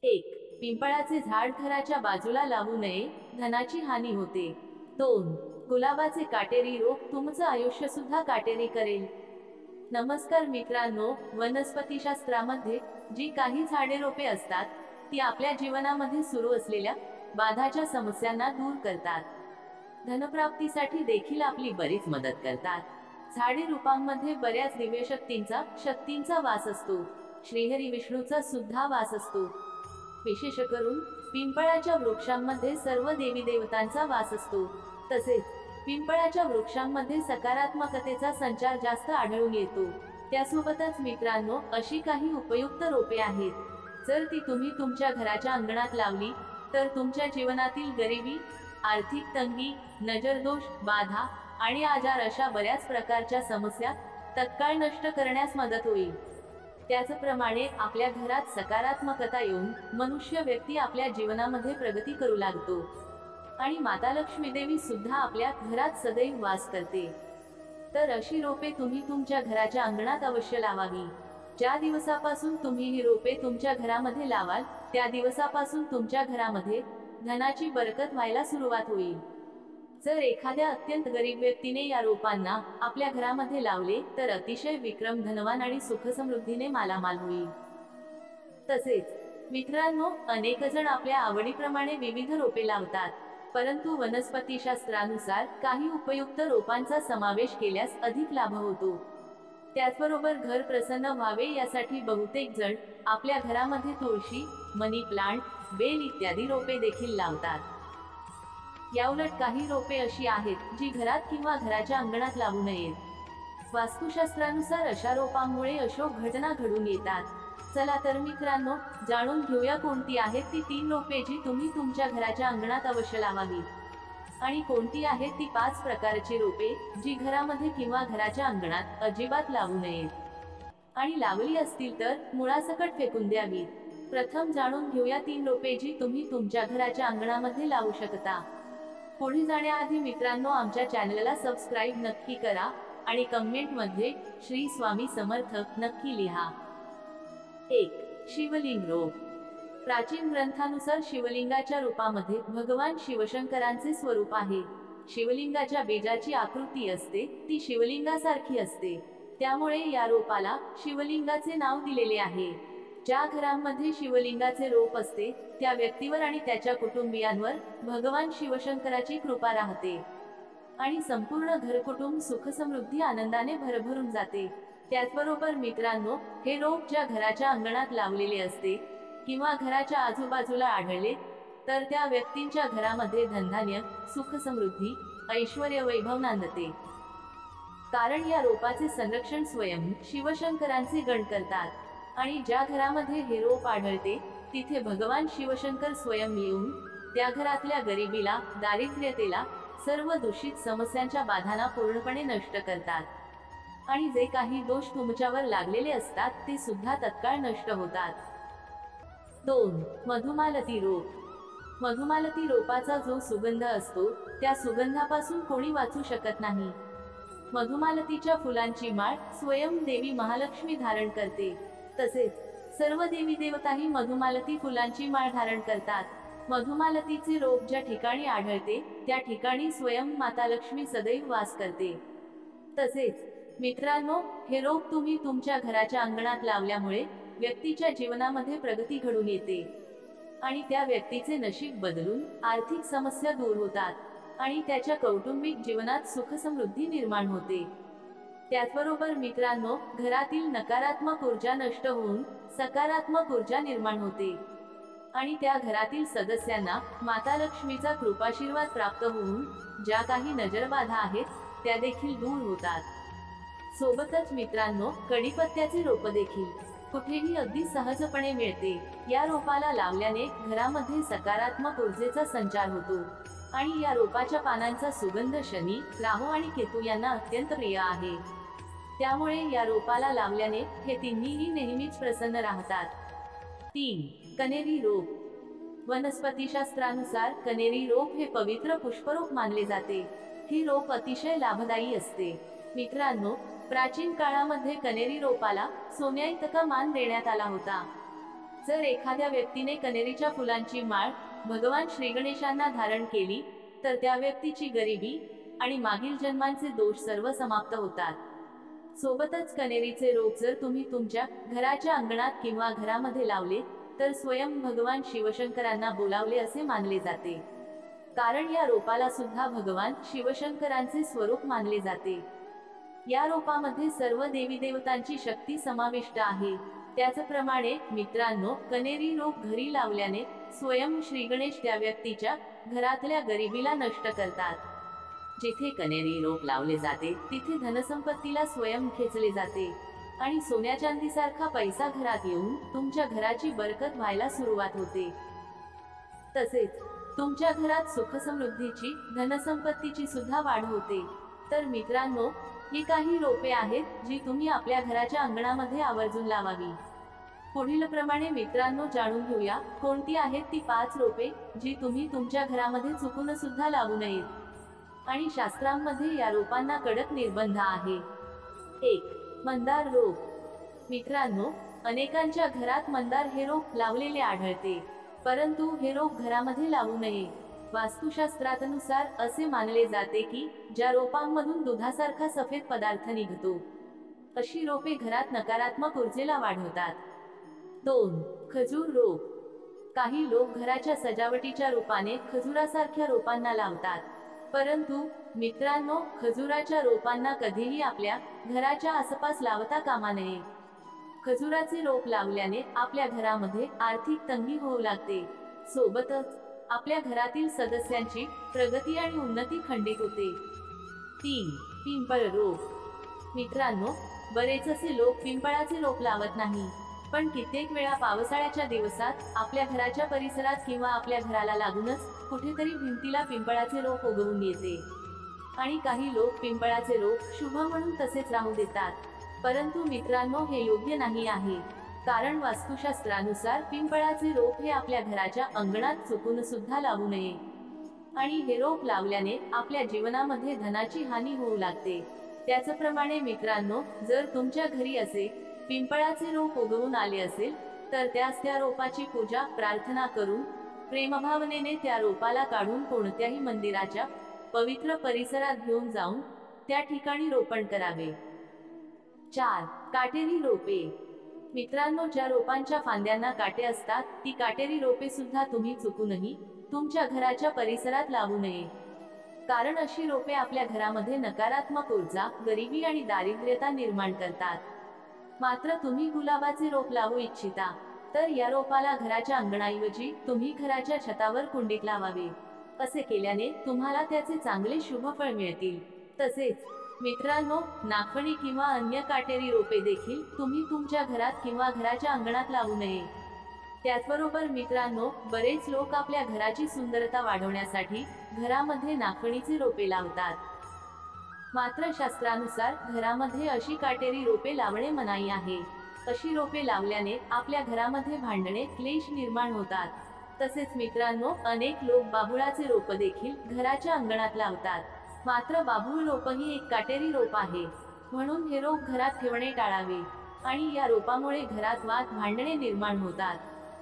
1. पिंपळाचे झाड घराच्या बाजूला लावू नये, धनाची हानी होते. 2. गुलाबाचे काटेरी रोप तुमचं आयुष्य सुद्धा काटेरी करेल. नमस्कार मित्रांनो, वनस्पतीशास्त्रामध्ये जी काही झाडे रोपे असतात ती आपल्या जीवनामध्ये सुरू असलेल्या बाधाच्या समस्यांना दूर करतात. धनप्राप्तीसाठी देखील आपली बरीच मदत करतात. झाडे रूपांमध्ये बऱ्याच दिव्य शक्तींचा वास असतो. श्रीहरी विष्णूचा सुद्धा वास असतो. विशेष करून पिंपळाच्या वृक्षांमध्ये सर्व देवी देवतांचा वास असतो. तसेच पिंपळाच्या वृक्षांमध्ये सकारात्मकतेचा संचार जास्त आढळून येतो. त्यासोबतच मित्रांनो, अशी काही उपयुक्त रोपे आहेत, जर ती तुम्ही तुमच्या घराच्या अंगणात लावली तर तुमच्या जीवनातील गरिबी, आर्थिक तंगी, नजरदोष, बाधा आणि आजार अशा बऱ्याच प्रकारच्या समस्या तत्काळ नष्ट करण्यास मदत होईल. त्याचप्रमाणे आपल्या घरात सकारात्मकता येऊन मनुष्य व्यक्ती आपल्या जीवनामध्ये प्रगती करू लागतो आणि माता लक्ष्मी देवी सुद्धा आपल्या घरात सदैव वास करते. तर अशी रोपे तुम्ही तुमच्या घराच्या अंगणात अवश्य लावावी. ज्या दिवसापासून तुम्ही ही रोपे तुमच्या घरामध्ये लावाल त्या दिवसापासून तुमच्या घरामध्ये धनाची बरकत व्हायला सुरुवात होईल. जर एखाद्या अत्यंत गरीब व्यक्तीने या रोपांना आपल्या घरामध्ये लावले तर अतिशय विक्रम धनवान आणि सुखसमृद्धीने मालामाल होईल. तसेच मित्रांनो, अनेक जण आपल्या आवडीप्रमाणे विविध रोपे लावतात, परंतु वनस्पतीशास्त्रानुसार काही उपयुक्त रोपांचा समावेश केल्यास अधिक लाभ होतो. त्याचबरोबर घर प्रसन्न व्हावे यासाठी बहुतेक जण आपल्या घरामध्ये तुळशी, मनी प्लांट, बेल इत्यादी रोपे देखील लावतात. याउलट काही रोपे अशी आहेत जी घरात किंवा घराच्या अंगणात लावू नयेत. वास्तुशास्त्रानुसार अशा रोपांमुळे अशुभ घटना घडून येतात. चला तर मित्रांनो, जाणून घेऊया कोणती आहेत ती 3 रोपे जी तुम्ही तुमच्या घराच्या अंगणात अवश्य लावावी आणि कोणती आहेत ती 5 प्रकारची रोपे जी घरामध्ये किंवा घराच्या अंगणात अजिबात लावू नयेत आणि लावली असतील तर मुळासकट फेकून द्यावीत. प्रथम जाणून घेऊया 3 रोपे जी तुम्ही तुमच्या घराच्या अंगणामध्ये लावू शकता. पुढे जाण्याआधी मित्रांनो, आमच्या चॅनलला सबस्क्राईब नक्की करा आणि कमेंटमध्ये श्री स्वामी समर्थ नक्की लिहा. 1. शिवलिंग रोप. प्राचीन ग्रंथानुसार शिवलिंगाच्या रूपामध्ये भगवान शिवशंकरांचे स्वरूप आहे. शिवलिंगाच्या बीजाची आकृती असते ती शिवलिंगासारखी असते, त्यामुळे या रोपाला शिवलिंगाचे नाव दिलेले आहे. ज्या घरांमध्ये शिवलिंगाचे रोप असते त्या व्यक्तीवर आणि त्याच्या कुटुंबियांवर भगवान शिवशंकराची कृपा राहते आणि संपूर्ण घरकुटुंब सुखसमृद्धी आनंदाने भरभरून जाते. त्याचबरोबर मित्रांनो, हे रोप ज्या घराच्या अंगणात लावलेले असते किंवा घराच्या आजूबाजूला आढळले तर त्या व्यक्तींच्या घरामध्ये धनधान्य, सुखसमृद्धी, ऐश्वर्य, वैभव नांदते. कारण या रोपाचे संरक्षण स्वयं शिवशंकरांचे गण करतात आणि ज्या घरामध्ये हे रोप आढळते तिथे भगवान शिवशंकर स्वयं येऊन त्या घरातल्या गरिबीला, दारिद्र्यतेला, सर्व दूषित समस्यांच्या बाधांना पूर्णपणे नष्ट करतात आणि जे काही दोष तुमच्यावर लागलेले असतात ते सुद्धा तत्काळ नष्ट होतात. 2. मधुमालती रोप. मधुमालती रोपाचा जो सुगंध असतो त्या सुगंधापासून कोणी वाचू शकत नाही. मधुमालतीच्या फुलांची माळ स्वयं देवी महालक्ष्मी धारण करते. तसेच सर्व देवी देवताही मधुमालती फुलांची माळ धारण करतात. मधुमालतीचे रोप ज्या ठिकाणी आढळते त्या ठिकाणी स्वयं माता लक्ष्मी सदैव वास करते. तसेच मित्रांनो, हे रोप तुम्ही तुमच्या घराच्या अंगणात लावल्यामुळे व्यक्तीच्या जीवनामध्ये प्रगती घडून येते आणि त्या व्यक्तीचे नशीब बदलून आर्थिक समस्या दूर होतात आणि त्याच्या कौटुंबिक जीवनात सुखसमृद्धी निर्माण होते. त्याचबरोबर मित्रांनो, घरातील नकारात्मक ऊर्जा नष्ट होऊन सकारात्मक ऊर्जा निर्माण होते आणि त्या घरातील सदस्यांना माता लक्ष्मीचा कृपाशीर्वाद प्राप्त होऊन ज्या काही नजरबाधा आहेत त्या देखील दूर होतात. सोबतच मित्रांनो, कडीपत्त्याचे रोप देखील कुठेही अगदी सहजपणे मिळते. या रोपाला लावल्याने घरामध्ये सकारात्मक ऊर्जेचा संचार होतो आणि या रोपाच्या पानांचा सुगंध शनी, राहू आणि केतू यांना अत्यंत प्रिय आहे. त्यामुळे या रोपाला लावल्याने हे तिन्हीही नेहमीच प्रसन्न राहतात. 3. कनेरी रोप. वनस्पतीशास्त्रानुसार कनेरी रोप हे पवित्र पुष्परोप मानले जाते. ही रोप अतिशय लाभदायी असते. मित्रांनो, प्राचीन काळामध्ये कनेरी रोपाला सोन्याइतका मान देण्यात आला होता. जर एखाद्या व्यक्तीने कनेरीच्या फुलांची माळ भगवान श्रीगणेशांना धारण केली तर त्या व्यक्तीची गरिबी आणि मागील जन्मांचे दोष सर्व समाप्त होतात। सोबतच कनेरीचे रोप जर तुम्ही तुमच्या घराच्या अंगणात किंवा घरामध्ये लावले तर स्वयं भगवान शिवशंकरांना बोलावले असे मानले जाते, कारण या रोपाला सुद्धा भगवान शिवशंकरांचे स्वरूप मानले जाते। या रोपामध्ये सर्व देवी देवतांची शक्ती समाविष्ट आहे। त्याचप्रमाणे मित्रांनो, कनेरी रोप घरी लावल्याने स्वयं श्रीगणेश त्या व्यक्तीच्या घरातल्या गरिबीला नष्ट करतात। जिथे कनेरी रोप लावले जाते तिथे धनसंपत्तीला स्वयं खेचले जाते आणि सोन्या चांदीसारखा पैसा घरात येऊन तुमच्या घराची बरकत व्हायला सुरुवात होते। तसेच तुमच्या घरात सुख समृद्धीची धनसंपत्तीची सुद्धा वाढ होते। तर मित्रांनो, ही काही रोपे आहेत जी तुम्ही आपल्या घराच्या अंगणामध्ये आवर्जून लावावी। पुढील प्रमाणे मित्रांनो जाणून घेऊया कोणती आहेत ती 5 रोपे जी तुम्ही तुमच्या घरामध्ये चुकून सुद्धा लावू नयेत आणि शास्त्रांमध्ये या रोपांना कडक निर्बंध आहे। 1. मंदार रोप। मित्रांनो, अनेकांच्या घरात मंदार हे रोप लावलेले आढळते, परंतु हे रोप घरामध्ये लावू नये। वास्तुशास्त्रानुसार असे मानले जाते की ज्या रोपांमधून दुधासारखा सफेद पदार्थ निघतो अशी रोपे घरात नकारात्मक ऊर्जेला वाढवतात। 2. खजूर रोप। काही लोक घराच्या सजावटीच्या रूपाने खजुरासारख्या रोपांना लावतात, परंतु मित्रांनो, खजुराच्या रोपांना कधीही आपल्या घराच्या आसपास लावता कामा नये। खजुराचे रोप लावल्याने आपल्या घरामध्ये आर्थिक तंगी होऊ लागते, सोबतच आपल्या घरातील सदस्यांची प्रगती आणि उन्नती खंडित होते। 3. पिंपळ रोप। मित्रांनो, बरेच असे लोक पिंपळाचे रोप लावत नाही, पण कित्येक वेळा पावसाळ्याच्या दिवसात आपल्या घराच्या परिसरात किंवा आपल्या घराला लागूनच कुठेतरी भिंतीला पिंपळाचे रोप उगवून येते आणि काही लोक पिंपळाचे रोप शुभ म्हणून तसेच राहू देतात, परंतु मित्रांनो, हे योग्य नाही आहे, कारण वास्तुशास्त्रानुसार पिंपळाचे रोप हे आपल्या घराच्या अंगणात चुकून सुद्धा लावू नये आणि हे रोप लावल्याने आपल्या जीवनामध्ये धनाची हानी होऊ लागते। त्याचप्रमाणे मित्रांनो, जर तुमच्या घरी असे पिंपळाचे रोप उगवून आले असेल तर त्या रोपाची पूजा प्रार्थना करून प्रेमभावनेने त्या रोपाला काढून कोणत्याही मंदिराच्या पवित्र परिसरात घेऊन जाऊन त्या ठिकाणी रोपण करावे। 4. काटेरी रोपे। मित्रांनो, ज्या रोपांच्या फांद्यांना काटे असतात ती काटेरी रोपे सुद्धा तुम्ही चुकूनही तुमच्या घराच्या परिसरात लावू नये, कारण अशी रोपे आपल्या घरामध्ये नकारात्मक ऊर्जा, गरिबी आणि दारिद्र्यता निर्माण करतात। मात्र तुम्ही गुलाबाचे रोप लावू इच्छिता तर या रोपाला घराच्या अंगणाऐवजी तुम्ही घराच्या छतावर कुंडीत लावावे। असे केल्याने तुम्हाला त्याचे चांगले शुभ फळ मिळतील। तसेच मित्रांनो, नागफणी किंवा अन्य काटेरी रोपे देखील तुम्ही तुमच्या घरात किंवा घराच्या अंगणात लावू नये। त्याचबरोबर मित्रांनो, बरेच लोक आपल्या घराची सुंदरता वाढवण्यासाठी घरामध्ये नागफणीचे रोपे लावतात, मात्र शास्त्रानुसार घरामध्ये अशी काटेरी रोपे लावणे मनाई आहे। अशी रोपे लावल्याने आपल्या घरामध्ये भांडणे, क्लेश निर्माण होतात। तसेच मित्रांनो, अनेक लोक बाभुळाचे रोप देखील घराच्या अंगणात लावतात, मात्र बाभूळ रोप ही एक काटेरी रोप आहे, म्हणून हे रोप घरात ठेवणे टाळावे आणि या रोपामुळे घरात वाद, भांडणे निर्माण होतात।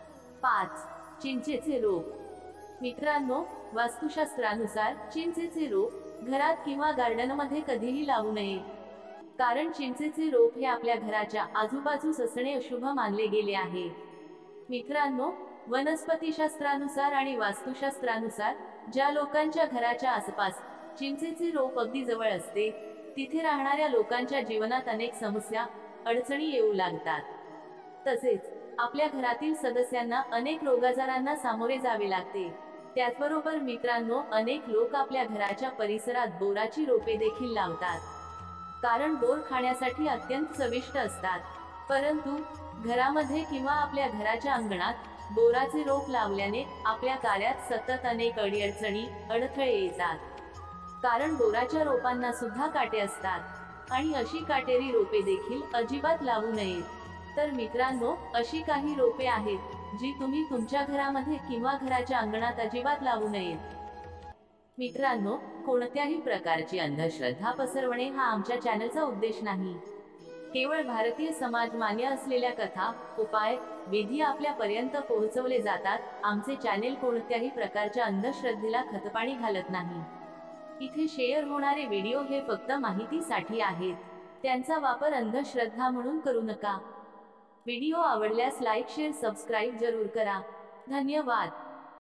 5. चिंचेचे रोप। मित्रांनो, वास्तुशास्त्रानुसार चिंचेचे रोप घरात किंवा गार्डनमध्ये कधीही लावू नये, कारण चिंचेचे रोप हे आपल्या घराच्या आजूबाजूस असणे अशुभ मानले गेले आहे। मित्रांनो, वनस्पतीशास्त्रानुसार आणि वास्तुशास्त्रानुसार ज्या लोकांच्या घराच्या आसपास चिंचेचे रोप अगदी जवळ असते तिथे राहणाऱ्या लोकांच्या जीवनात अनेक समस्या, अडचणी येऊ लागतात। तसेच आपल्या घरातील सदस्यांना अनेक रोगाजारांना सामोरे जावे लागते। त्याचबरोबर मित्रांनो, अनेक लोक आपल्या घराच्या परिसरात बोराची रोपे देखील लावतात, कारण बोर खाण्यासाठी अत्यंत चविष्ट असतात, परंतु घरामध्ये किंवा आपल्या घराच्या अंगणात बोराचे रोप लावल्याने आपल्या कार्यात सतत अनेक अडीअडचणी, अडथळे येतात, कारण बोराच्या रोपांना सुद्धा काटे असतात आणि अशी काटेरी रोपे देखील अजिबात लावू नयेत। तर मित्रांनो, अशी काही रोपे आहेत जी तुम्ही तुमच्या घरामध्ये किंवा घराच्या अंगणात अजिबात लावू नयेत। मित्रांनो, कोणत्याही प्रकारची अंधश्रद्धा पसरवणे हा आमच्या चॅनलचा उद्देश नाही। केवळ भारतीय समाज मान्य असलेल्या कथा, उपाय, विधी आपल्यापर्यंत पोहोचवले जातात. आमचे चॅनेल कोणत्याही प्रकारच्या अंधश्रद्धेला खतपाणी घालत नाही. इथे शेअर होणारे व्हिडिओ हे फक्त माहितीसाठी आहेत. त्यांचा वापर अंधश्रद्धा म्हणून करू नका. व्हिडिओ आवडल्यास लाईक, शेअर, सबस्क्राईब जरूर करा. धन्यवाद.